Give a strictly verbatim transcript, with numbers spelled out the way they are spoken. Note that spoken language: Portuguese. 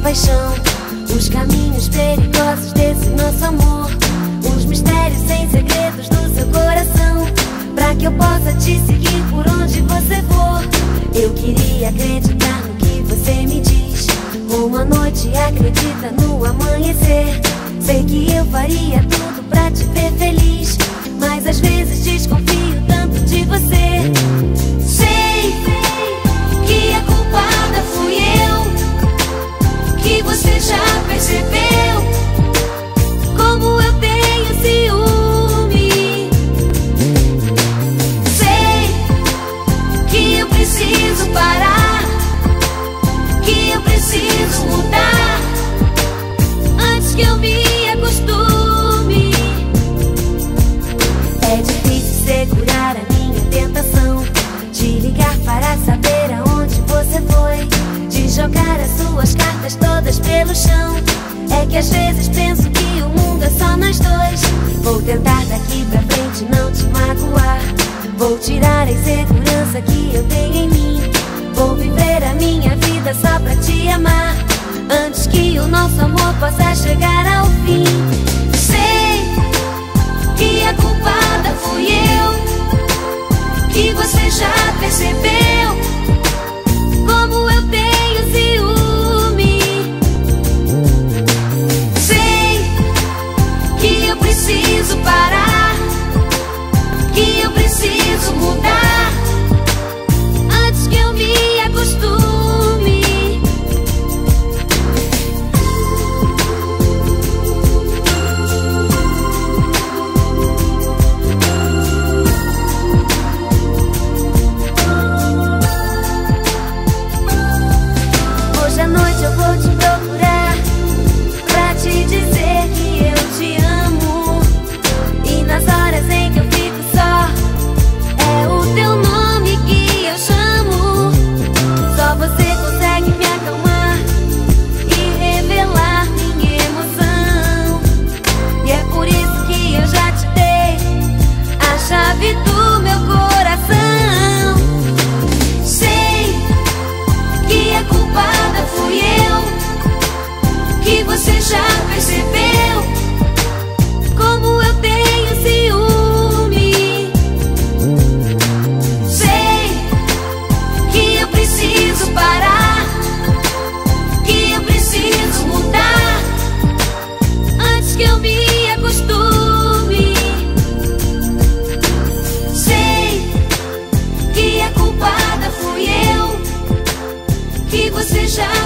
paixão, os caminhos perigosos desse nosso amor, os mistérios sem segredos do seu coração, pra que eu possa te seguir por onde você for. Eu queria acreditar no que você me diz, como a noite acredita no amanhecer. Sei que eu faria tudo pra te ver feliz, mas às vezes desconfio tanto de você. Sei que a culpada fui eu, que você já percebeu como eu tenho ciúme. Sei que eu preciso parar, que eu preciso mudar antes que eu me acostume. É difícil segurar a minha tentação de ligar para saber aonde você foi, de jogar as suas cartas todas pelo chão. É que às vezes penso que o mundo é só nós dois. Vou tentar daqui pra frente não te magoar, vou tirar a insegurança que eu tenho em mim, vou viver a minha vida só pra te amar, antes que o nosso amor possa chegar ao fim. Sei que a culpada fui eu, que você já percebeu como eu tenho ciúme. Sei que eu preciso parar, que eu preciso mudar antes que eu me acostume. Hoje à noite eu vou te procurar pra te dizer que eu te amo, e nas horas em que eu fico só, é o teu nome que eu chamo. Só você consegue me acalmar e revelar minha emoção, e é por isso que eu já te dei a chave do meu coração. Sei que a culpada fui eu, que você já percebeu como eu tenho ciúme. Sei que eu preciso parar, que eu preciso mudar antes que eu me acostume. Sei que a culpada fui eu, que você já